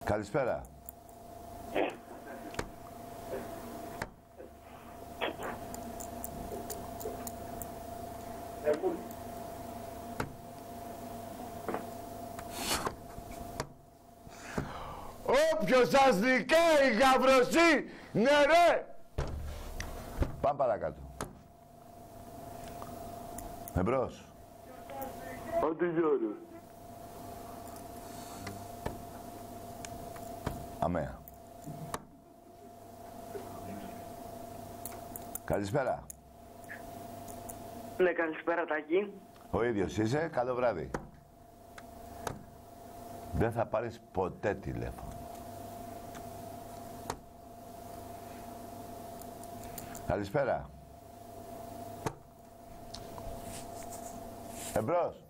Καλησπέρα. Όποιος σας δικαίει, γαυροσύ, ναι ρε! Πάμε παρακάτω. Εμπρός. Άντε Γιώργο. Αμέα. Καλησπέρα. Ναι, καλησπέρα Τάκη. Ο ίδιος είσαι. Καλό βράδυ. Δεν θα πάρεις ποτέ τηλέφωνο. Καλησπέρα. Εμπρός.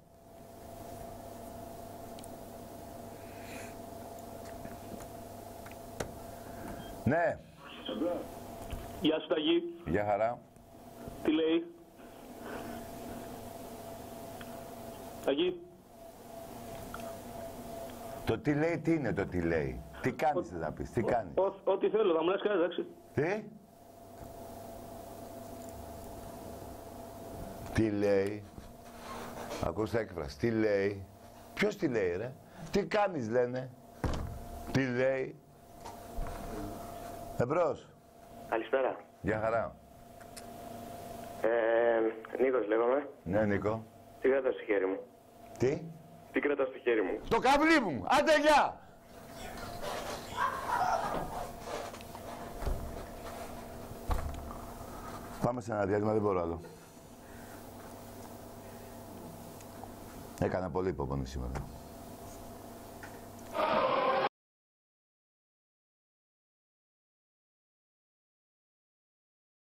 Ναι. Γεια σου Ταγί. Γεια χαρά. Τι λέει? Ταγί. Το τι λέει, τι είναι το τι λέει. Τι κάνεις θα πεις, τι κάνεις. Ό,τι θέλω, θα μου λες κάτι, εντάξει. Τι. Τι λέει. Ακούς τα έκφραση. Τι λέει. Ποιος τι λέει ρε. Τι κάνεις λένε. Τι λέει. Εμπρός. Καλησπέρα. Γεια χαρά. Νίκος λέγομαι. Ναι, Νίκο. Τι κρατάς στο χέρι μου? Τι. Τι κρατάς στο χέρι μου? Το καβλί μου. Άντε γεια. Πάμε σε ένα διάλειμμα, δεν μπορώ άλλο. Έκανα πολύ υπομονή σήμερα.